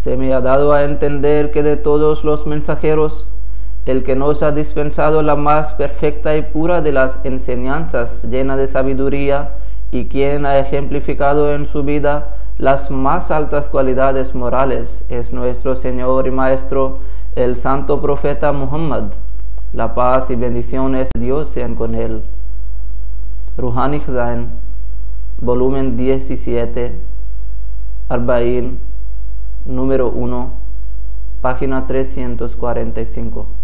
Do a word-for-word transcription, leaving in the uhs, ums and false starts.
Se me ha dado a entender que de todos los mensajeros, el que nos ha dispensado la más perfecta y pura de las enseñanzas llena de sabiduría y quien ha ejemplificado en su vida las más altas cualidades morales es nuestro Señor y Maestro, el santo profeta Muhammad. La paz y bendiciones de Dios sean con él. Ruhani Khazain, volumen diecisiete, Arba'in, número uno, página trescientos cuarenta y cinco.